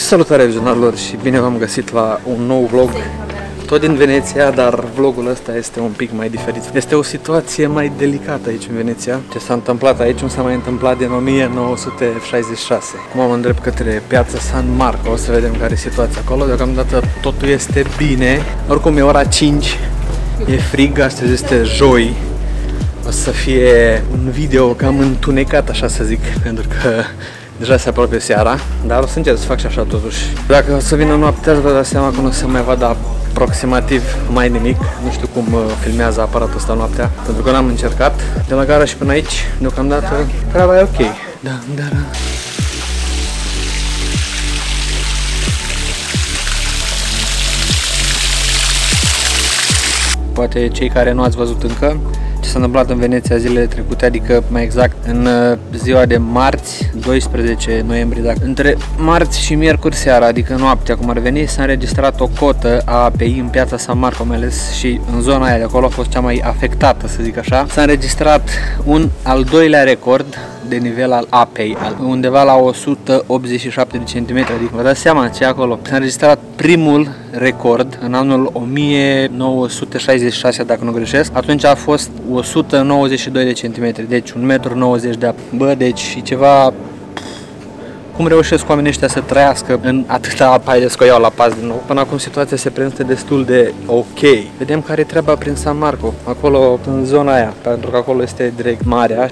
Salutare vizionarilor și bine v-am găsit la un nou vlog, tot din Veneția, dar vlogul ăsta este un pic mai diferit. Este o situație mai delicată aici în Veneția. Ce s-a întâmplat aici nu s-a mai întâmplat din 1966. Acum mă îndrept către piața San Marco, o să vedem care e situația acolo. Deocamdată totul este bine. Oricum e ora 5, e frig, astăzi este joi. O să fie un video cam întunecat, așa să zic, pentru că deja se apropie seara, dar o să încerc să fac și așa totuși. Dacă o să vină noaptea, vă dați seama că nu se mai vadă aproximativ mai nimic. Nu știu cum filmează aparatul ăsta noaptea, pentru că n-am încercat. De la gara și până aici, deocamdată, treaba e ok. Da. Poate cei care nu ați văzut încă ce s-a întâmplat în Veneția zilele trecute, adică mai exact în ziua de marți, 12 noiembrie, dacă între marți și miercuri seara, adică noaptea cum ar veni, s-a înregistrat o cotă a API în piața San Marco, mai ales și în zona aia de acolo a fost cea mai afectată, să zic așa. S-a înregistrat un al doilea record de nivel al apei, undeva la 187 de centimetri, adică vă dați seama ce e acolo. S-a înregistrat primul record în anul 1966, dacă nu greșesc, atunci a fost 192 de centimetri, deci 1,90 m de apă. Bă, deci e ceva... Cum reușesc oamenii ăștia să trăiască în atâta apă? Haideți că o iau la pas din nou. Până acum situația se prezintă destul de ok. Vedem care e treaba prin San Marco, acolo în zona aia, pentru că acolo este direct marea.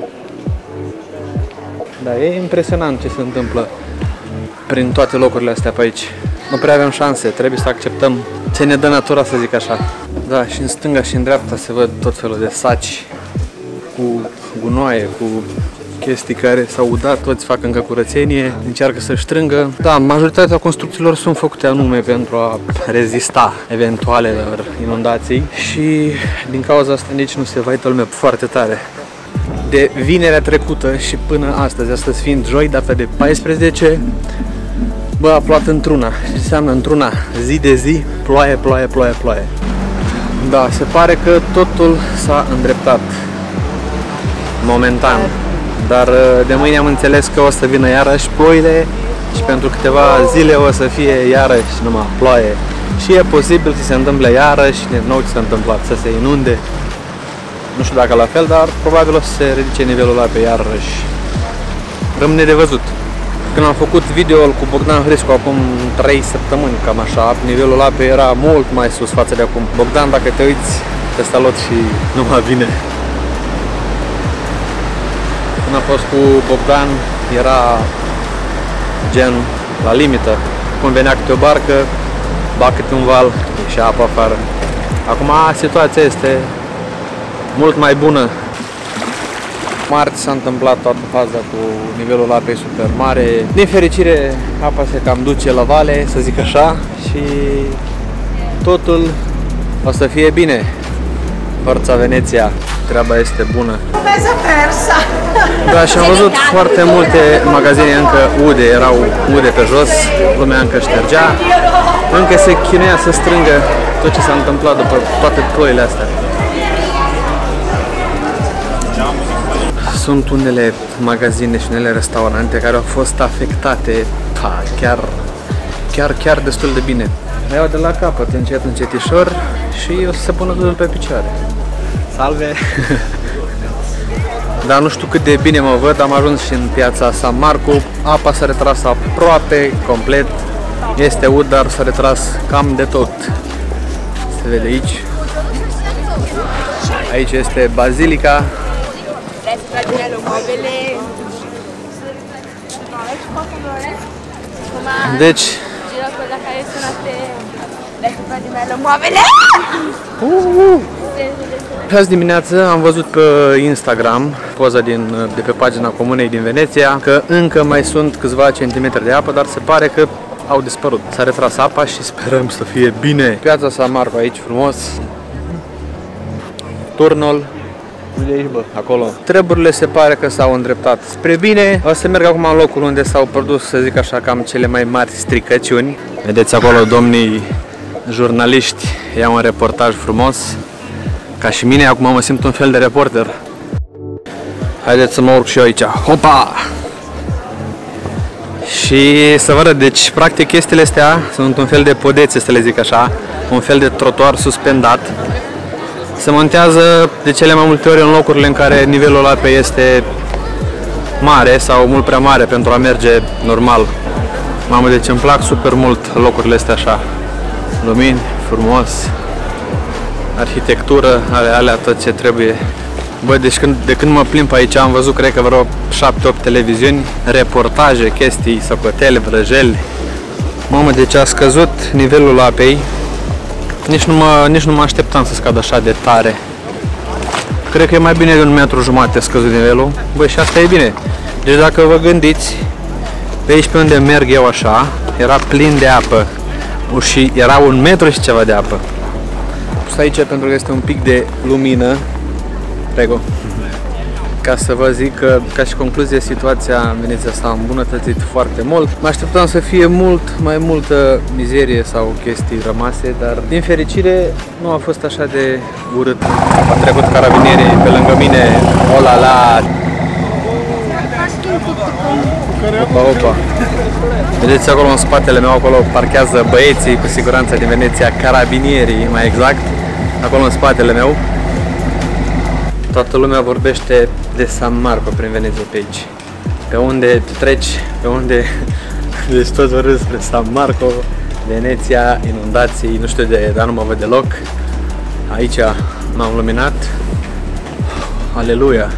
Da, e impresionant ce se întâmplă prin toate locurile astea pe aici. Nu prea avem șanse, trebuie să acceptăm ce ne dă natura, să zic așa. Da, și în stânga și în dreapta se văd tot felul de saci cu gunoaie, cu chestii care s-au udat, toți fac încă curățenie, încearcă să strângă. Da, majoritatea construcțiilor sunt făcute anume pentru a rezista eventualelor inundații și din cauza asta nici nu se vaită lumea foarte tare. De vinerea trecută și până astăzi fiind joi, data de 14, bă, a plouat într-una. Ce înseamnă într-una? Zi de zi, ploaie. Da, se pare că totul s-a îndreptat momentan, dar de mâine am înțeles că o să vină iarăși ploile și pentru câteva zile o să fie iarăși numai ploaie. Și e posibil să se întâmple iarăși din nou ce s-a întâmplat, să se inunde. Nu știu dacă la fel, dar probabil o să se ridice nivelul apei iarăși. Rămâne de văzut. Când am făcut videoul cu Bogdan Hriscu acum 3 săptămâni, cam așa, nivelul apei era mult mai sus față de acum. Bogdan, dacă te uiți, te salut și numai bine. Când am fost cu Bogdan, era gen la limită. Când venea câte o barcă, ba câte un val, ieșea apă afară. Acum situația este mult mai bună. Marți s-a întâmplat toată faza cu nivelul apei super mare. Din fericire, apa se cam duce la vale, să zic așa, și totul o să fie bine. Forța Veneția, treaba este bună. Da, și am văzut foarte multe magazine încă ude, erau ude pe jos, lumea încă ștergea, încă se chinuia să strângă tot ce s-a întâmplat după toate ploile astea. Sunt unele magazine și unele restaurante care au fost afectate, da, chiar destul de bine. Le iau de la capăt, încetișor și o să se pună totul pe picioare. Salve! Dar nu știu cât de bine mă văd, am ajuns și în piața San Marco, apa s-a retras aproape complet, este ud, dar s-a retras cam de tot. Se vede aici. Aici este bazilica. Deci azi dimineață am văzut pe Instagram poza de pe pagina Comunei din Veneția că încă mai sunt câțiva centimetri de apă, dar se pare că au dispărut. S-a retras apa și sperăm să fie bine. Piața San Marco aici frumos. Turnul. De aici, bă, acolo. Treburile se pare că s-au îndreptat spre bine. O să merg acum în locul unde s-au produs, să zic așa, cam cele mai mari stricăciuni. Vedeți acolo domnii jurnaliști iau un reportaj frumos. Ca și mine, acum mă simt un fel de reporter. Haideți să mă urc și eu aici. Hopa! Și să vă arăt, deci practic chestiile astea sunt un fel de podețe, să le zic așa, un fel de trotuar suspendat. Se montează de cele mai multe ori în locurile în care nivelul apei este mare sau mult prea mare pentru a merge normal. Mamă, deci îmi plac super mult locurile astea așa. Lumini, frumos, arhitectură, alea tot ce trebuie. Bă, deci de când mă plimb aici am văzut, cred că vreo 7-8 televiziuni, reportaje, chestii, socotele, vrăjeli. Mamă, deci a scăzut nivelul apei. Nici nu mă așteptam să scadă așa de tare. Cred că e mai bine de 1,5 m scăzut nivelul. Băi, și asta e bine. Deci dacă vă gândiți, pe aici pe unde merg eu așa, era plin de apă. Și era 1 metru și ceva de apă. Pus aici pentru că este un pic de lumină. Prego. Ca să vă zic că, ca și concluzie, situația în Veneția s-a îmbunătățit foarte mult. Mă așteptam să fie mult mai multă mizerie sau chestii rămase, dar din fericire nu a fost așa de urât. A trecut carabinierii pe lângă mine, ola la. Opa, opa. Vedeți acolo în spatele meu, acolo parchează băieții cu siguranță din Veneția, carabinierii mai exact, acolo în spatele meu. Toată lumea vorbește de San Marco prin Veneția pe aici. Pe unde treci, pe unde... Deci toți vorbesc despre San Marco, Veneția, inundații, nu știu dar nu mă văd deloc. Aici m-am luminat. Aleluia!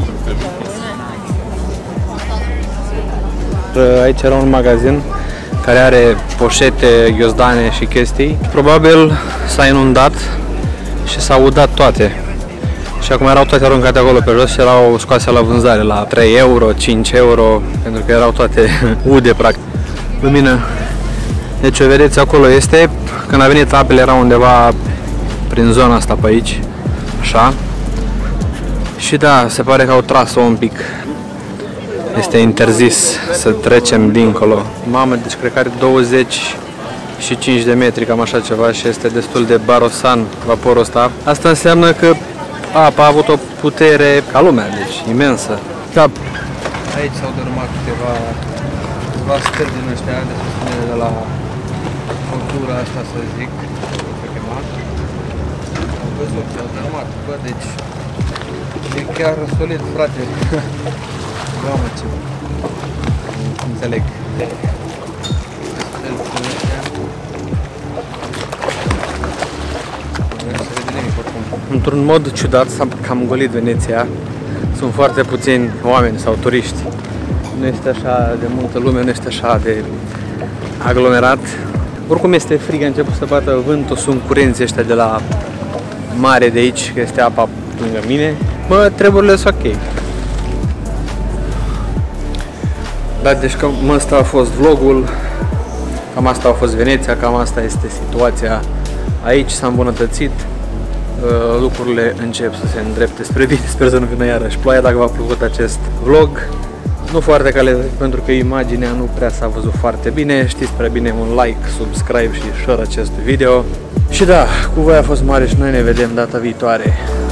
Aici era un magazin care are poșete, ghiozdane și chestii. Probabil s-a inundat și s-au udat toate. Și acum erau toate aruncate acolo pe jos și erau scoase la vânzare la 3 euro, 5 euro, pentru că erau toate ude practic. Lumină. Deci o vedeți acolo este, când a venit apele era undeva prin zona asta pe aici, așa. Și da, se pare că au tras-o un pic. Este interzis să trecem dincolo. Mamă, deci cred că are 25 de metri, cam așa ceva, și este destul de barosan vaporul ăsta. Asta înseamnă că apa a avut o putere ca lumea, deci imensă. Da. Aici s-au dărâmat câteva stări din ăștia de susținere de la cultura asta, să zic, pe chemat. Am văzut, s-au dărâmat, bă, deci e chiar solid, frate. Doamne, ce înțeleg. Într-un mod ciudat s-a cam golit Veneția. Sunt foarte puțini oameni sau turiști. Nu este așa de multă lume, nu este așa de aglomerat. Oricum este frig, a început să bată vântul, sunt curenții ăștia de la mare de aici, că este apa lângă mine. Bă, treburile sunt ok. Da, deci cam asta a fost vlogul, cam asta a fost Veneția, cam asta este situația aici, s-a îmbunătățit. Lucrurile încep să se îndrepte spre bine, sper să nu vină iarăși ploaia. Dacă v-a plăcut acest vlog, nu foarte calitativ pentru că imaginea nu prea s-a văzut foarte bine, știți prea bine, un like, subscribe și share acest video. Și da, cu voi a fost Mare și noi ne vedem data viitoare.